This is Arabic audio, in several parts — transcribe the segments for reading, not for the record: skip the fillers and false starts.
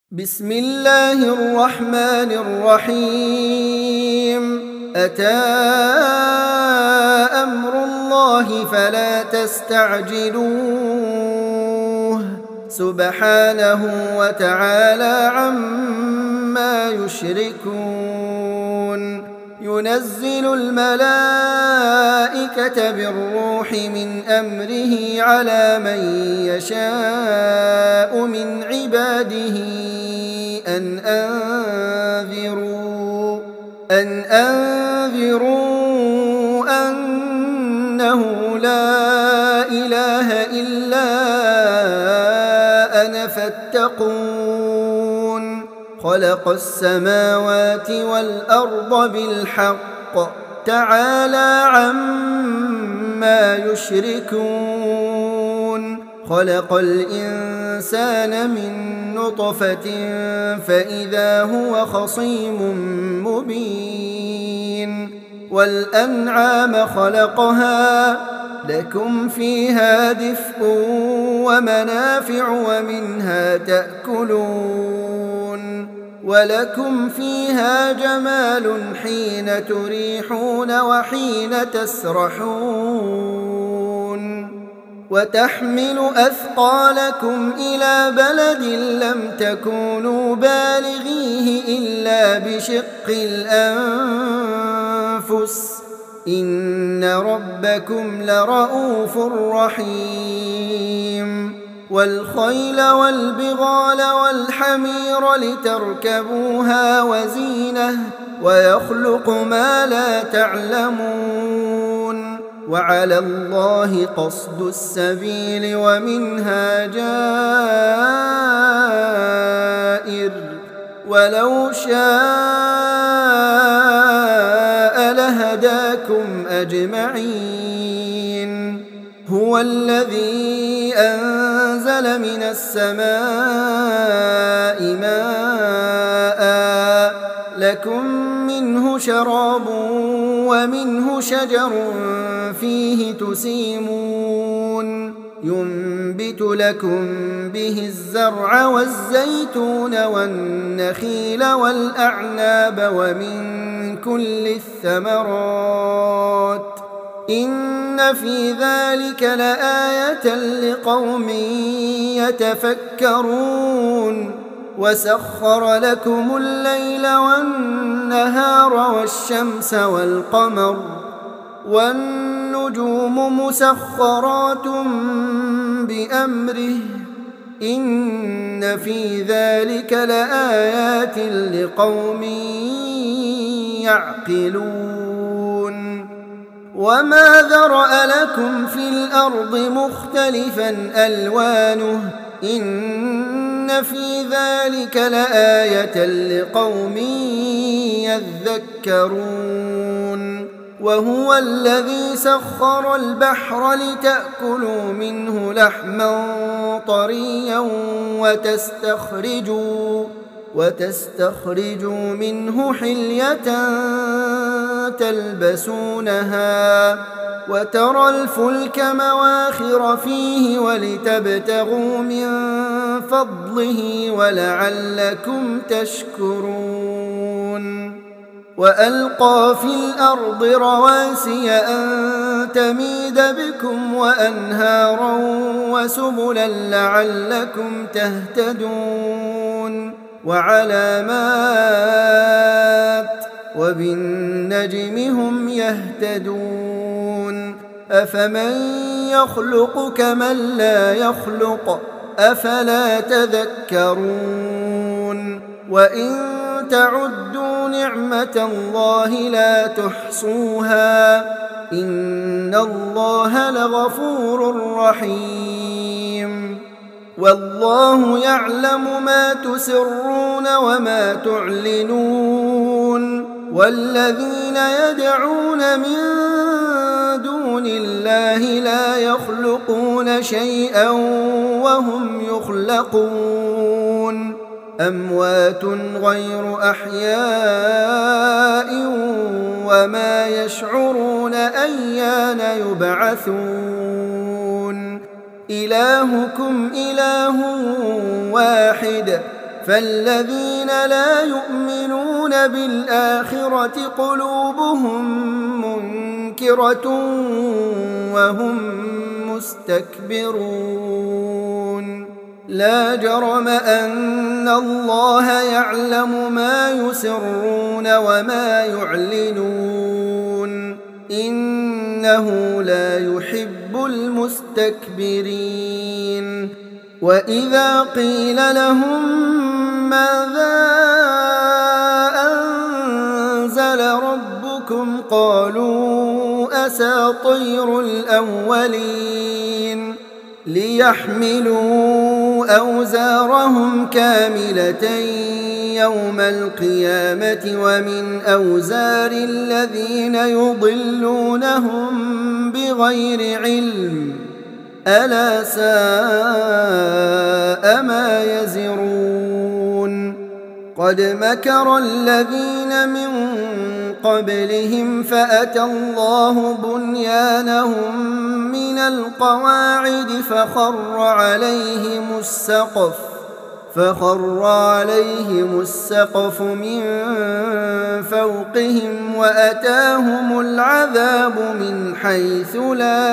بسم الله الرحمن الرحيم. أتى أمر الله فلا تستعجلوه سبحانه وتعالى عما يشركون. ينزل الملائكة بالروح من أمره على من يشاء من عباده أن أنذروا أنه لا إله إلا أنا فاتقون. خلق السماوات والأرض بالحق تعالى عما يشركون. خلق الإنسان من نطفة فإذا هو خصيم مبين. والأنعام خلقها لكم فيها دفء ومنافع ومنها تأكلون. ولكم فيها جمال حين تريحون وحين تسرحون. وتحمل أثقالكم إلى بلد لم تكونوا بالغيه إلا بشق الأنفس إن ربكم لرؤوف رحيم. والخيل والبغال والحمير لتركبوها وزينة ويخلق ما لا تعلمون. وعلى الله قصد السبيل ومنها جائر ولو شاء لهداكم أجمعين. هو الذي أنزل من السماء ماء لكم منه شراب ومنه شجر فيه تسيمون. ينبت لكم به الزرع والزيتون والنخيل والأعناب ومن كل الثمرات إن في ذلك لآية لقوم يتفكرون. وسخر لكم الليل والنهار والشمس والقمر والنجوم مسخرات بأمره إن في ذلك لآيات لقوم يعقلون. وما ذرأ لكم في الأرض مختلفا ألوانه إن في ذلك لآية لقوم يذكرون. وهو الذي سخر البحر لتأكلوا منه لحما طريا وتستخرجوا منه حلية تلبسونها وترى الفلك مواخر فيه ولتبتغوا من فضله ولعلكم تشكرون. وألقى في الأرض رواسي أن تميد بكم وأنهارا وسبلا لعلكم تهتدون. وعلامات وبالنجم هم يهتدون. أفمن يخلق كمن لا يخلق أفلا تذكرون. وإن تعدوا نعمة الله لا تحصوها إن الله لغفور رحيم. والله يعلم ما تسرون وما تعلنون. والذين يدعون من دون الله لا يخلقون شيئا وهم يخلقون. أموات غير أحياء وما يشعرون أيان يبعثون. إلهكم إله واحد فالذين لا يؤمنون بالآخرة قلوبهم منكرة وهم مستكبرون لا جرم أن الله يعلم ما يسرون وما يعلنون إنه لا يحب المستكبرين وإذا قيل لهم ماذا أنزل ربكم قالوا أساطير الأولين ليحملوا أوزارهم كاملة يوم القيامة ومن أوزار الذين يضلونهم بغير علم ألا ساء ما يزرون قد مكر الذين من قبلهم فأتى الله بنيانهم من القواعد فخر عليهم السقف من فوقهم وأتاهم العذاب من حيث لا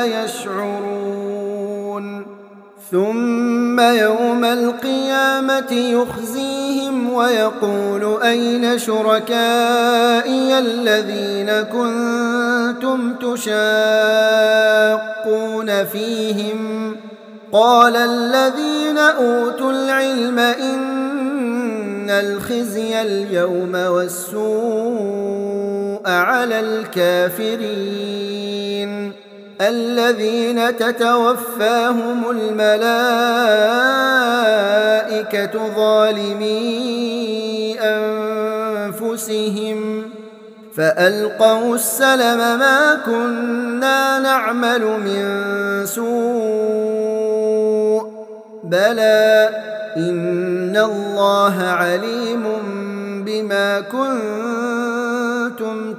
يشعرون ثم يوم القيامة يخزيهم ويقول أين شركائي الذين كنتم تشاقون فيهم قال الذين أوتوا العلم إن الخزي اليوم والسوء على الكافرين الذين تتوفاهم الملائكة ظالمي أنفسهم فألقوا السلم ما كنا نعمل من سوء بلى إن الله عليم بما كنتم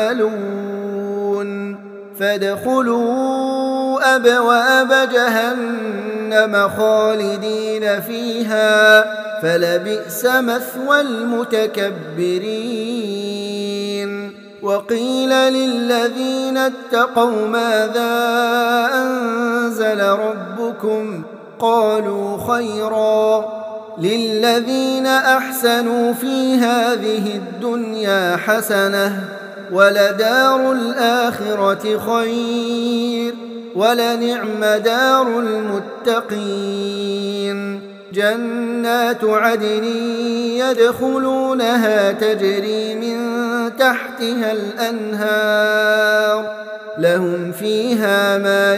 تعملون فادخلوا أبواب جهنم خالدين فيها فلبئس مثوى المتكبرين وقيل للذين اتقوا ماذا أنزل ربكم قالوا خيرا للذين أحسنوا في هذه الدنيا حسنة ولدار الآخرة خير ولنعم دار المتقين جنات عدن يدخلونها تجري من تحتها الأنهار لهم فيها ما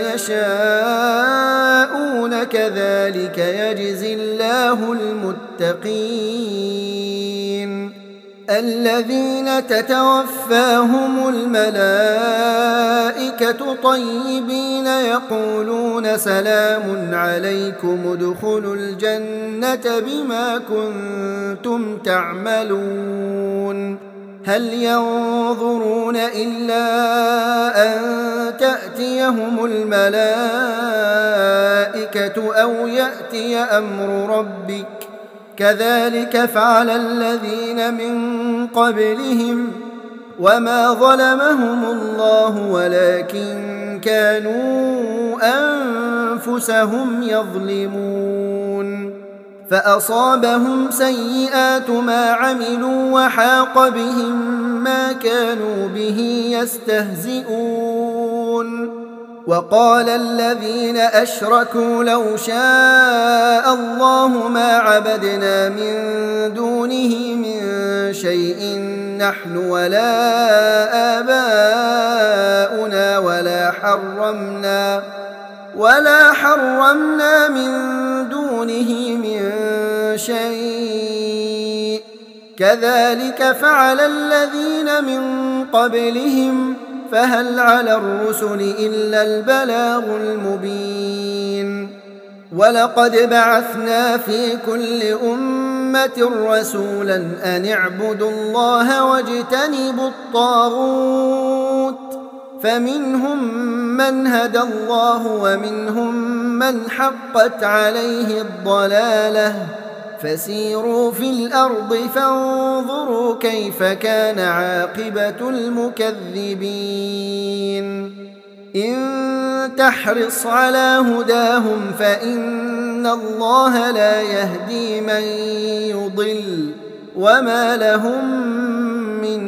يشاءون كذلك يجزي الله المتقين الذين تتوفاهم الملائكة طيبين يقولون سلام عليكم ادخلوا الجنة بما كنتم تعملون هل ينظرون إلا أن تأتيهم الملائكة أو يأتي أمر ربك كذلك فعل الذين من قبلهم وما ظلمهم الله ولكن كانوا أنفسهم يظلمون فأصابهم سيئات ما عملوا وحاق بهم ما كانوا به يستهزئون وقال الذين أشركوا لو شاء الله ما عبدنا من دونه من شيء نحن ولا آباؤنا ولا حرمنا من دونه من شيء كذلك فعل الذين من قبلهم فهل على الرسل إلا البلاغ المبين ولقد بعثنا في كل أمة رسولا أن اعبدوا الله واجتنبوا الطاغوت فمنهم من هدى الله ومنهم من حقت عليه الضلالة فسيروا في الأرض فانظروا كيف كان عاقبة المكذبين إن تحرص على هداهم فإن الله لا يهدي من يضل وما لهم من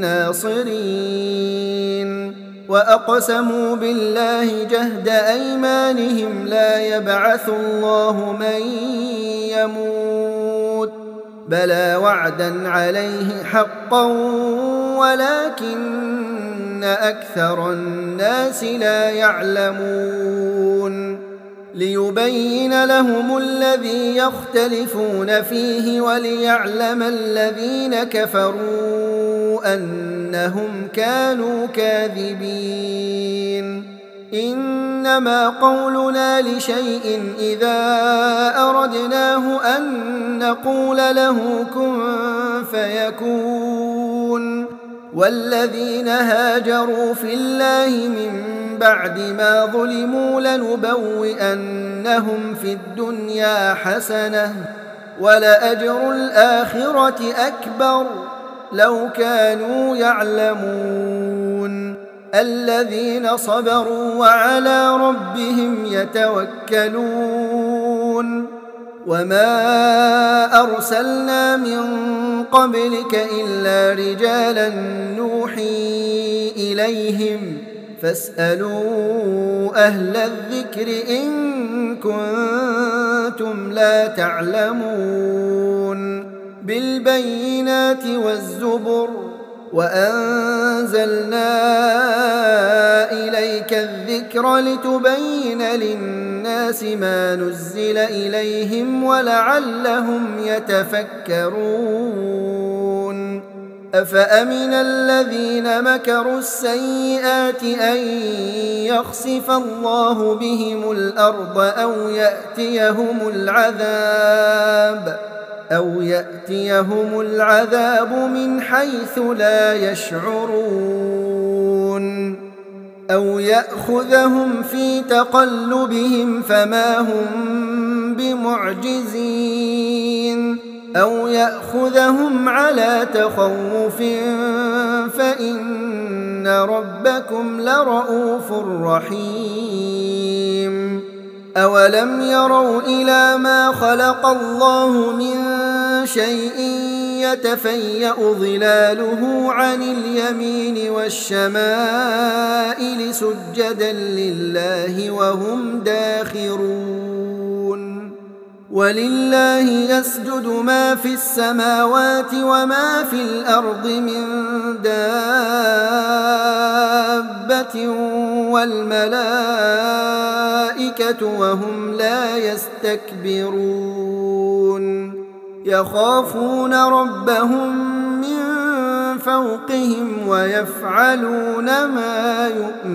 ناصرين وأقسموا بالله جهد أيمانهم لا يبعث الله من يموت بلى وعدا عليه حقا ولكن أكثر الناس لا يعلمون ليبين لهم الذي يختلفون فيه وليعلم الذين كفروا أنهم كانوا كاذبين إنما قولنا لشيء إذا أردناه أن نقول له كن فيكون والذين هاجروا في الله من بعد ما ظلموا لنبوئنهم في الدنيا حسنة ولأجر الآخرة أكبر لو كانوا يعلمون الذين صبروا وعلى ربهم يتوكلون وما أرسلنا من قبلك إلا رجالا نوحي إليهم فاسألوا أهل الذكر إن كنتم لا تعلمون بالبينات والزبر وأنزلنا إليك الذكر لتبين للناس ما نزل إليهم ولعلهم يتفكرون أفأمن الذين مكروا السيئات أن يخسف الله بهم الأرض أو يأتيهم العذاب من حيث لا يشعرون أو يأخذهم في تقلبهم فما هم بمعجزين أو يأخذهم على تخوف فإن ربكم لرؤوف رحيم أولم يروا إلى ما خلق الله من شيء يتفيأ ظلاله عن اليمين والشمائل سجدا لله وهم داخرون ولله يسجد ما في السماوات وما في الأرض من دابة والملائكة وهم لا يستكبرون يخافون ربهم من فوقهم ويفعلون ما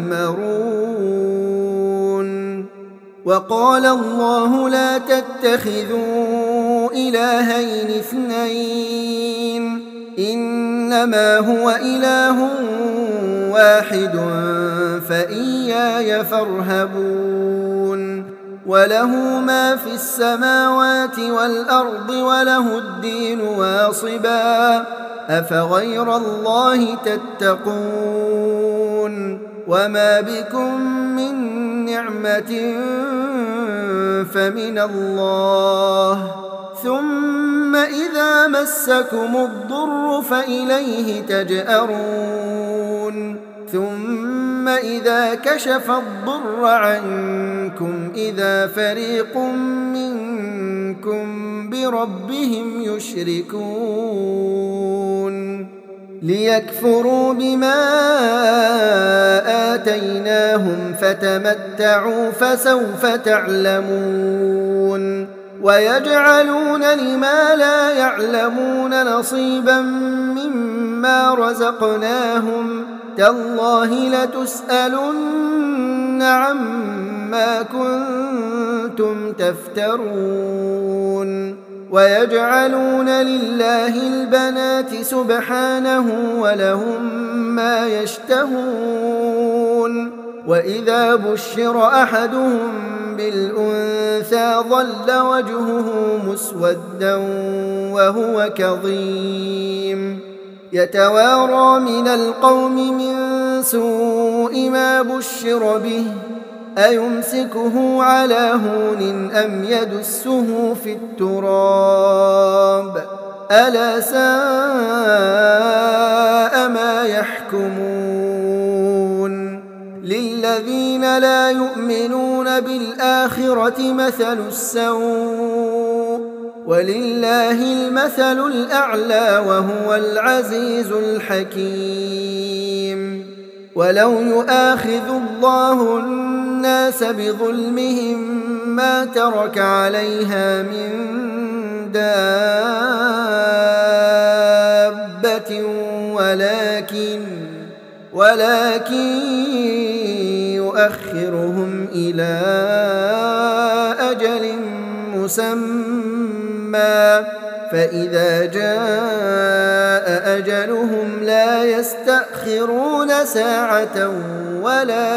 يؤمرون وقال الله لا تتخذوا إلهين اثنين إنما هو إله واحد فإياي فارهبون وله ما في السماوات والأرض وله الدين واصبا أفغير الله تتقون وما بكم من نعمة فمن الله ثم إذا مسكم الضر فإليه تجأرون ثم إذا كشف الضر عنكم إذا فريق منكم بربهم يشركون ليكفروا بما آتيناهم فتمتعوا فسوف تعلمون ويجعلون لما لا يعلمون نصيبا مما رزقناهم تالله لتسألن عما كنتم تفترون ويجعلون لله البنات سبحانه ولهم ما يشتهون وإذا بشر أحدهم بالأنثى ظل وجهه مسودا وهو كظيم يتوارى من القوم من سوء ما بشر به أيمسكه على هون أم يدسه في التراب ألا ساء ما يحكمون للذين لا يؤمنون بالآخرة مثل السوء ولله المثل الأعلى وهو العزيز الحكيم ولو يؤاخذ الله الناس بظلمهم ما ترك عليها من دابة ولكن يؤخرهم إلى أجل مسمى فإذا جاء أجلهم لا يستأخرون ساعة ولا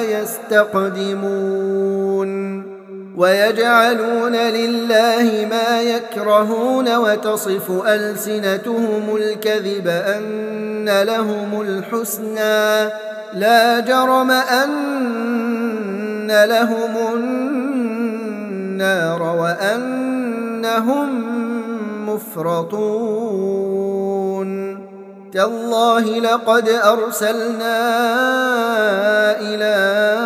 يستقدمون ويجعلون لله ما يكرهون وتصف ألسنتهم الكذب أن لهم الحسنى لا جرم أن لهم النار وأنهم مفرطون تالله لقد أرسلنا إلى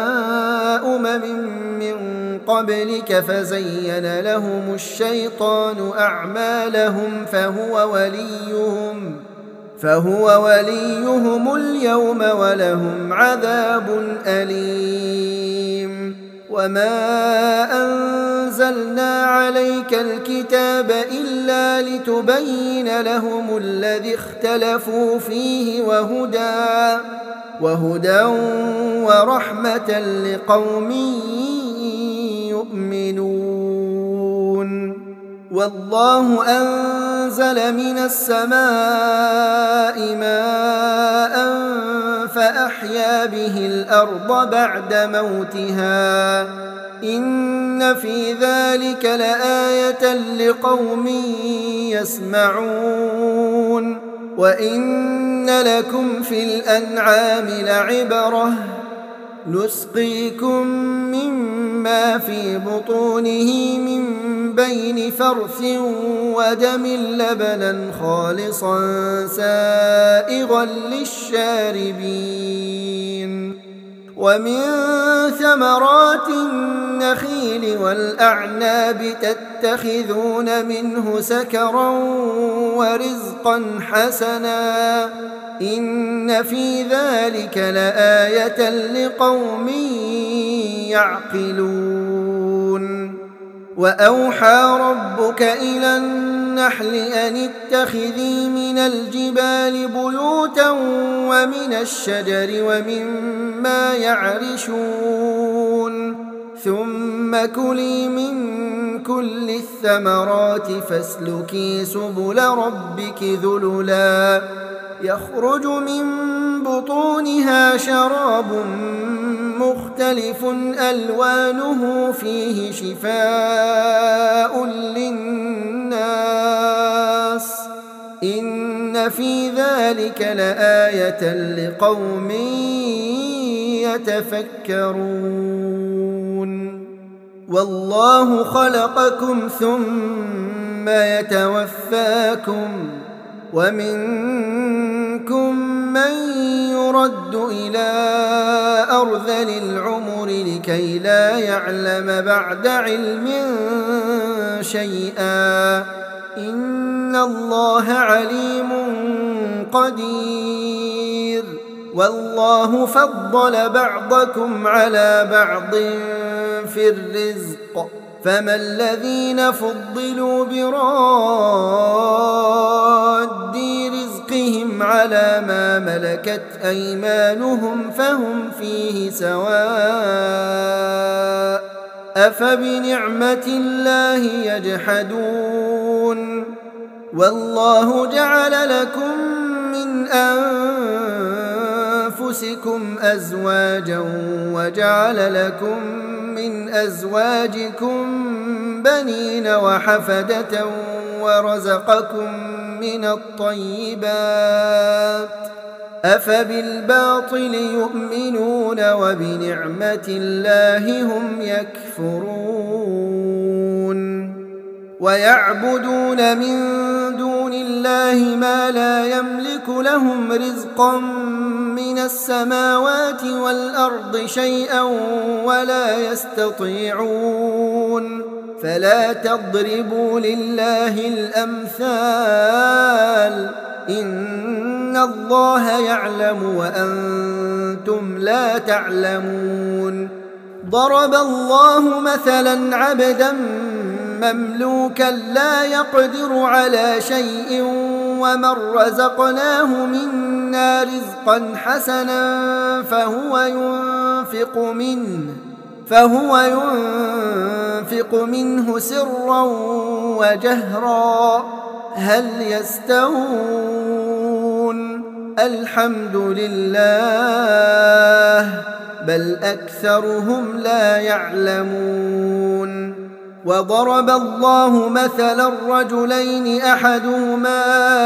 من قبلك فزين لهم الشيطان أعمالهم فهو وليهم اليوم ولهم عذاب أليم وما أنزلنا عليك الكتاب إلا لتبين لهم الذي اختلفوا فيه وهدى ورحمة لقوم يؤمنون والله أنزل من السماء ماء فأحيا به الأرض بعد موتها إن في ذلك لآية لقوم يسمعون وإن لكم في الأنعام لعبرة نسقيكم مما في بطونه من بين فرث ودم لبنا خالصا سائغا للشاربين ومن ثمرات النخيل والأعناب تتخذون منه سكرا ورزقا حسنا إن في ذلك لآية لقوم يعقلون وأوحى ربك إلى النحل أن اتخذي من الجبال بيوتا ومن الشجر ومما يعرشون ثم كلي من كل الثمرات فاسلكي سبل ربك ذللا يخرج من بطونها شراب مختلف ألوانه فيه شفاء للناس إن في ذلك لآية لقوم يتفكرون والله خلقكم ثم يتوفاكم ومنكم من يرد إلى أرذل العمر لكي لا يعلم بعد علم شيئا إن الله عليم قدير والله فضل بعضكم على بعض في الرزق فما الذين فضلوا براد رزقهم على ما ملكت أيمانهم فهم فيه سواء أفبنعمة الله يجحدون والله جعل لكم من أنفسكم أزواجا وجعل لكم من أزواجكم بنين وحفدة ورزقكم من الطيبات أفبالباطل يؤمنون وبنعمة الله هم يكفرون ويعبدون من دون الله ما لا يملك لهم رزقا من السماوات والأرض شيئا ولا يستطيعون فلا تضربوا لله الأمثال إن الله يعلم وأنتم لا تعلمون ضرب الله مثلا عبدا مملوكا لا يقدر على شيء ومن رزقناه منا رزقا حسنا فهو ينفق منه سرا وجهرا هل يستوون الحمد لله بل أكثرهم لا يعلمون وضرب الله مثلا رجلين أحدهما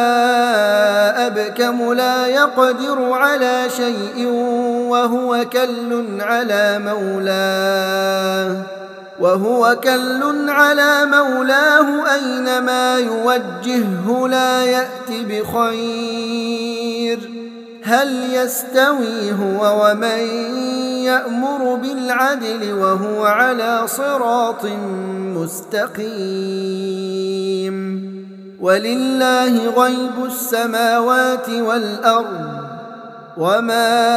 أبكم لا يقدر على شيء وهو كل على مولاه أينما يوجهه لا يأت بخير هل يستوي هو ومن يأمر بالعدل وهو على صراط مستقيم ولله غيب السماوات والأرض وما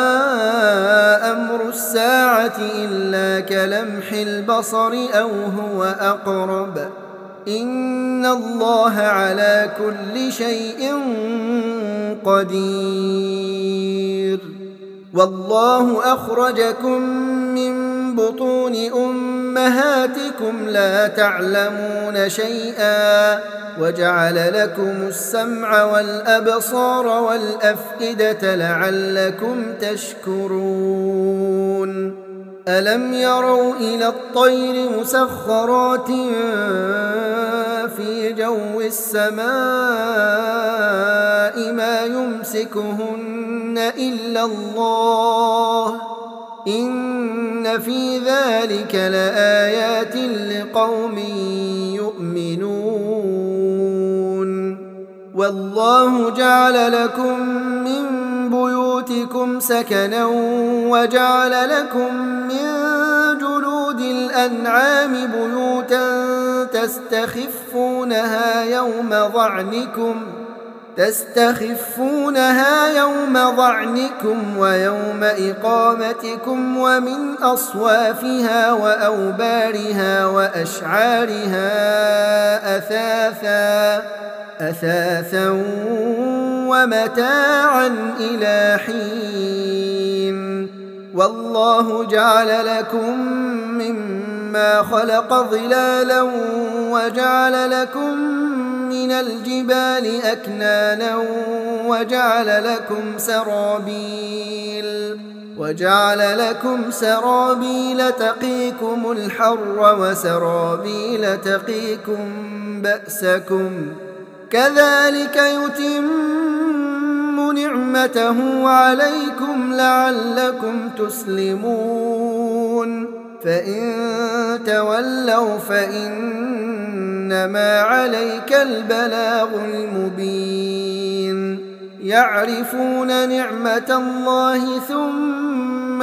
أمر الساعة إلا كلمح البصر أو هو أقرب إن الله على كل شيء قدير والله أخرجكم من بطون أمهاتكم لا تعلمون شيئا وجعل لكم السمع والأبصار والأفئدة لعلكم تشكرون ألم يروا إلى الطير مسخرات في جو السماء ما يمسكهن إلا الله إن في ذلك لآيات لقوم يؤمنون والله جعل لكم من بيوتكم سكنا وجعل لكم من جلود الأنعام بيوتا تستخفونها يوم ضعنكم ويوم إقامتكم ومن أصوافها وأوبارها وأشعارها أثاثا ومتاعا إلى حين والله جعل لكم مما خلق ظلالا وجعل لكم من الجبال أكنانا وجعل لكم سرابيل تقيكم الحر وسرابيل تقيكم بأسكم كذلك يتم نعمته عليكم لعلكم تسلمون فإن تولوا فإنما عليك البلاغ المبين يعرفون نعمة الله ثم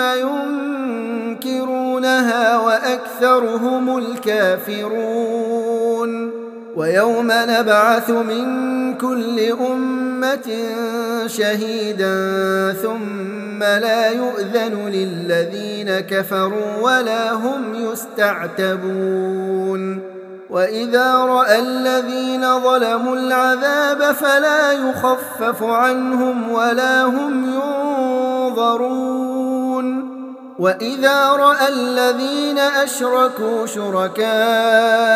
ينكرونها وأكثرهم الكافرون ويوم نبعث من كل أمة شهيدا ثم لا يؤذن للذين كفروا ولا هم يستعتبون وإذا رأى الذين ظلموا العذاب فلا يخفف عنهم ولا هم ينظرون وإذا رأى الذين أشركوا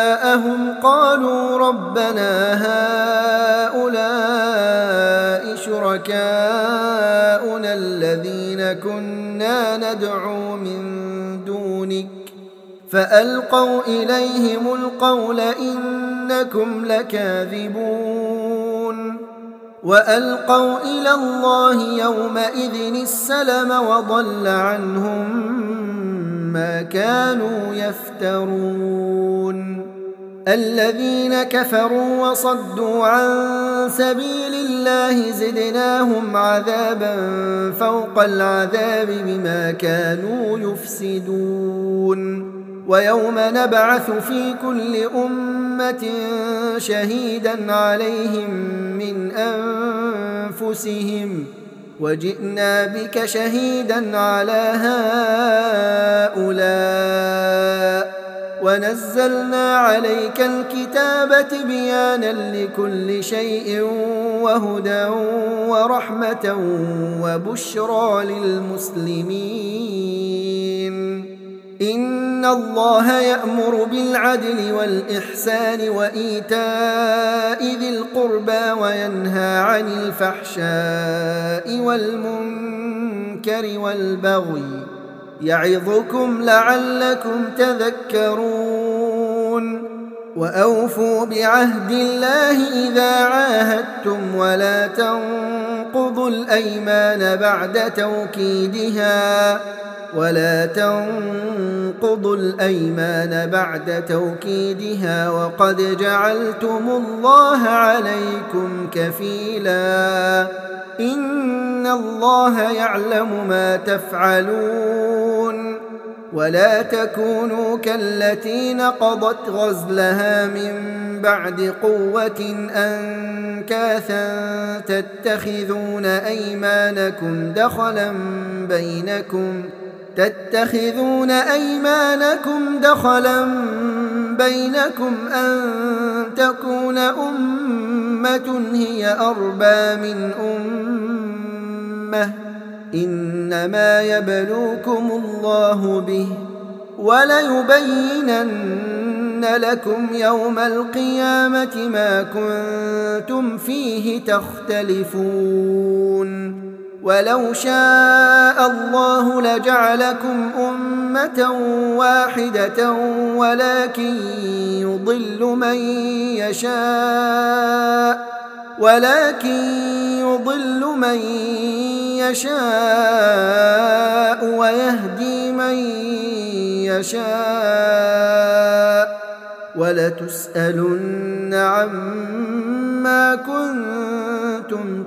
شركاءهم قالوا ربنا هؤلاء شركاؤنا الذين كنا ندعو من دونك فألقوا إليهم القول إنكم لكاذبون وألقوا إلى الله يومئذ السلم وضل عنهم ما كانوا يفترون الذين كفروا وصدوا عن سبيل الله زدناهم عذابا فوق العذاب بما كانوا يفسدون ويوم نبعث في كل أمة شهيدا عليهم من أنفسهم وجئنا بك شهيدا على هؤلاء ونزلنا عليك الكتاب تبيانا لكل شيء وهدى ورحمة وبشرى للمسلمين إن الله يأمر بالعدل والإحسان وإيتاء ذي القربى وينهى عن الفحشاء والمنكر والبغي يعظكم لعلكم تذكرون وأوفوا بعهد الله إذا عاهدتم ولا تنقضوا الأيمان بعد توكيدها وقد جعلتم الله عليكم كفيلا إن الله يعلم ما تفعلون ولا تكونوا كالتي نقضت غزلها من بعد قوة أنكاثا تتخذون أيمانكم دخلا بينكم أن تكون أمة هي أربى من أمة إنما يبلوكم الله به وليبينن لكم يوم القيامة ما كنتم فيه تختلفون ولو شاء الله لجعلكم أمة واحدة ولكن يضل من يشاء ويهدي من يشاء ولتسألن عما كنتم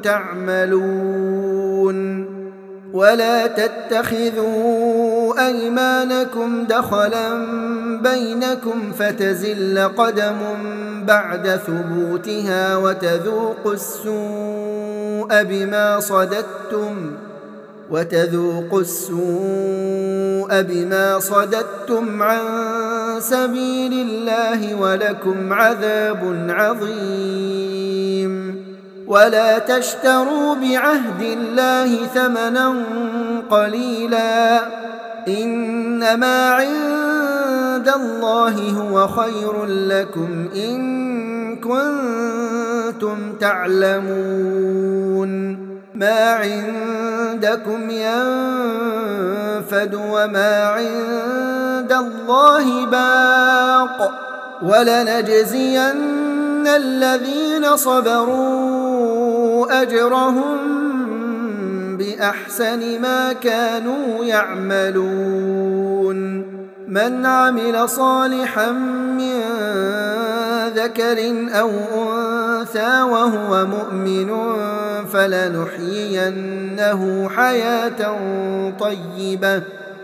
تعملون ولا تتخذوا أيمانكم دخلا بينكم فتزل قدم بعد ثبوتها وتذوقوا السوء بما صددتم عن سبيل الله ولكم عذاب عظيم ولا تشتروا بعهد الله ثمنا قليلا إنما عند الله هو خير لكم إن كنتم تعلمون ما عندكم ينفد وما عند الله باق ولنجزين الذين صبروا أجرهم بأحسن ما كانوا يعملون من عمل صالحا من ذكر أو أنثى وهو مؤمن فلنحيينه حياة طيبة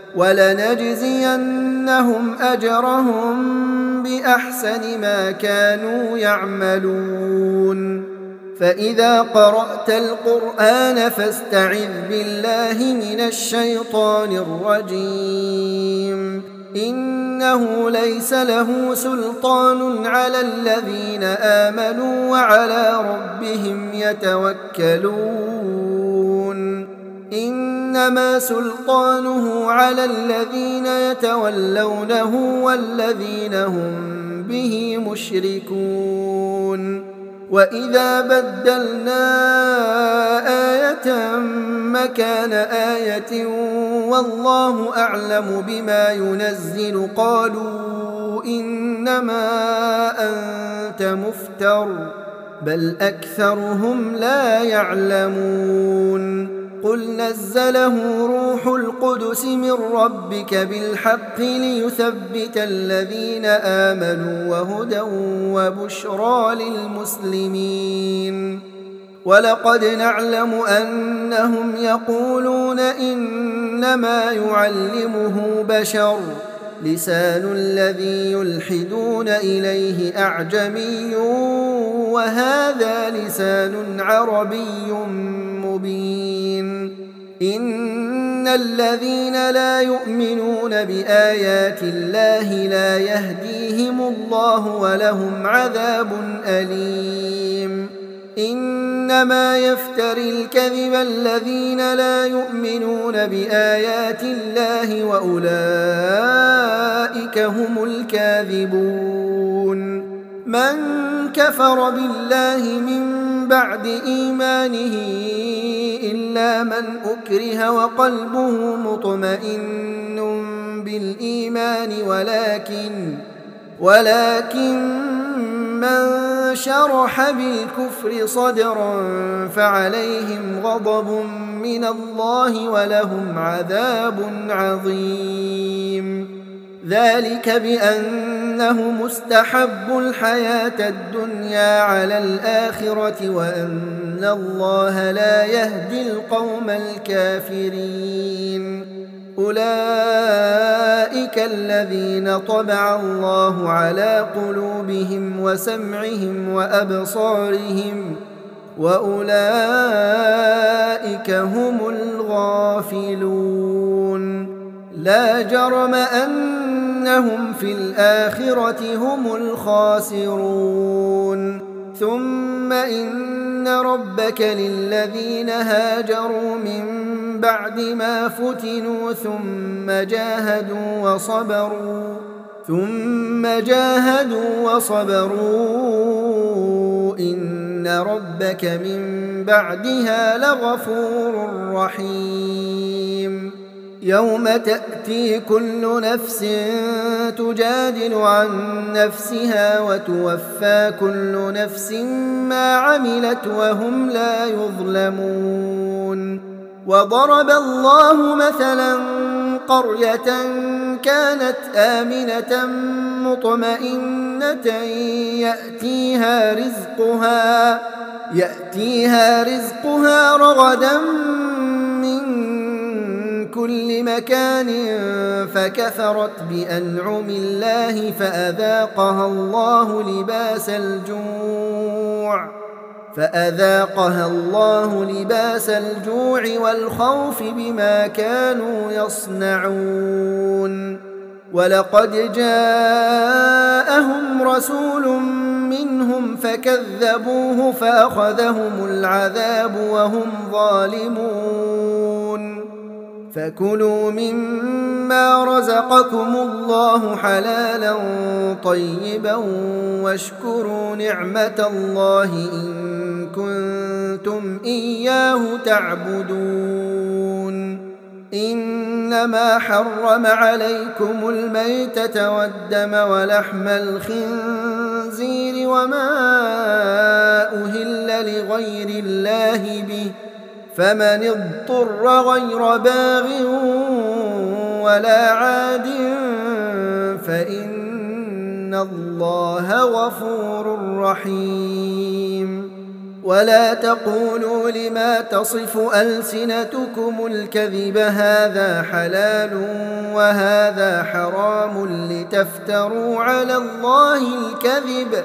ولنجزينهم أجرهم بأحسن ما كانوا يعملون فإذا قرأت القرآن فاستعذ بالله من الشيطان الرجيم إنه ليس له سلطان على الذين آمنوا وعلى ربهم يتوكلون إنما سلطانه على الذين يتولونه والذين هم به مشركون وإذا بدلنا آية مكان آية والله أعلم بما ينزل قالوا إنما أنت مفتر بل أكثرهم لا يعلمون قل نزله روح القدس من ربك بالحق ليثبت الذين آمنوا وهدى وبشرى للمسلمين ولقد نعلم أنهم يقولون إنما يعلمه بشر لسان الذي يلحدون إليه أعجمي وهذا لسان عربي مبين إن الذين لا يؤمنون بآيات الله لا يهديهم الله ولهم عذاب أليم إنما يفتري الكذب الذين لا يؤمنون بآيات الله وأولئك هم الكاذبون من كفر بالله من بعد إيمانه إلا من أكره وقلبه مطمئن بالإيمان ولكن من شرح بالكفر صدرا فعليهم غضب من الله ولهم عذاب عظيم ذلك بأنه مستحب الحياة الدنيا على الآخرة وأن الله لا يهدي القوم الكافرين أولئك الذين طبع الله على قلوبهم وسمعهم وأبصارهم وأولئك هم الغافلون لا جرم أنهم في الآخرة هم الخاسرون ثم إن ربك للذين هاجروا من بعد ما فتنوا ثم جاهدوا وصبروا إن ربك من بعدها لغفور رحيم يوم تأتي كل نفس تجادل عن نفسها وتوفى كل نفس ما عملت وهم لا يظلمون وضرب الله مثلا قرية كانت آمنة مطمئنة يأتيها رزقها رغدا من كل مكان فكفرت بأنعم الله فأذاقها الله لباس الجوع والخوف بما كانوا يصنعون ولقد جاءهم رسول منهم فكذبوه فأخذهم العذاب وهم ظالمون فكلوا مما رزقكم الله حلالا طيبا واشكروا نعمة الله إن كنتم إياه تعبدون إنما حرم عليكم الميتة والدم ولحم الخنزير وما أهل لغير الله به فمن اضطر غير باغ ولا عاد فإن الله غفور رحيم ولا تقولوا لما تصف ألسنتكم الكذب هذا حلال وهذا حرام لتفتروا على الله الكذب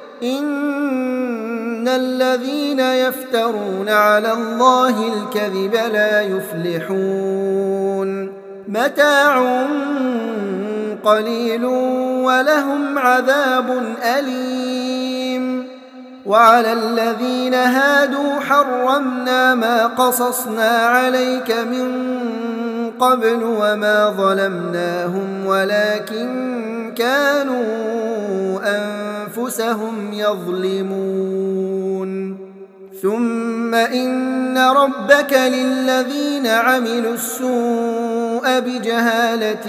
إن الذين يفترون على الله الكذب لا يفلحون متاع قليل ولهم عذاب أليم وعلى الذين هادوا حرمنا ما قصصنا عليك من قبل وما ظلمناهم ولكن كانوا أنفسهم يظلمون ثم إن ربك للذين عملوا السوء بجهالة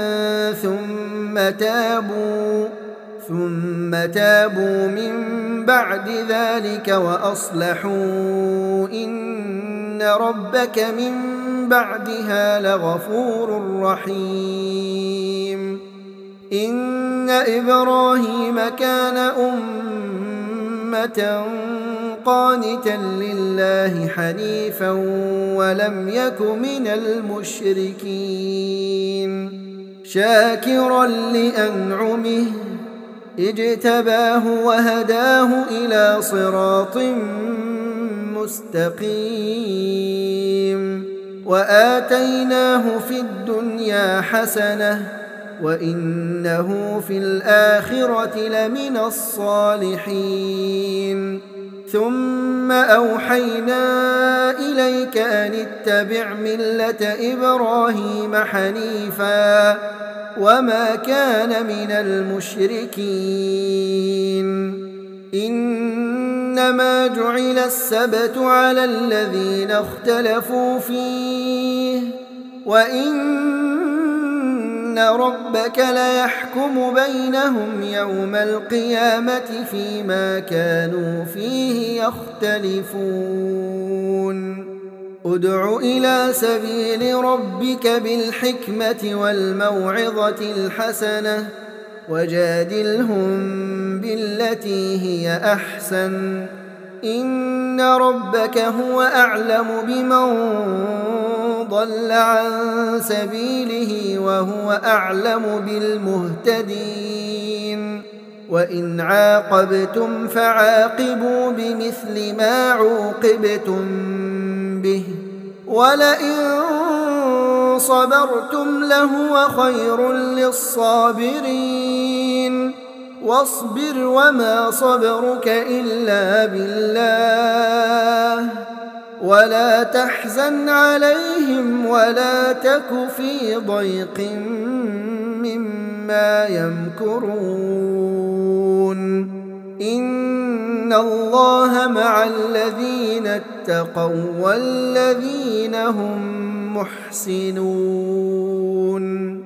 ثم تابوا من بعد ذلك وأصلحوا إن ربك من بعدها لغفور رحيم إن إبراهيم كان أمة قانتا لله حنيفا ولم يك من المشركين شاكرا لأنعمه اجتباه وهداه إلى صراط مستقيم وآتيناه في الدنيا حسنة وإنه في الآخرة لمن الصالحين ثم أوحينا إليك أن اتبع ملة إبراهيم حنيفا وما كان من المشركين إنما جعل السبت على الذين اختلفوا فيه وإن ربك ليحكم بينهم يوم القيامة فيما كانوا فيه يختلفون ادع إلى سبيل ربك بالحكمة والموعظة الحسنة وجادلهم بالتي هي أحسن إن ربك هو أعلم بمن ضل عن سبيله وهو أعلم بالمهتدين وإن عاقبتم فعاقبوا بمثل ما عوقبتم به ولئن صبرتم لهو خير للصابرين واصبر وما صبرك إلا بالله ولا تحزن عليهم ولا تك في ضيق مما يمكرون إن الله مع الذين اتقوا والذين هم محسنون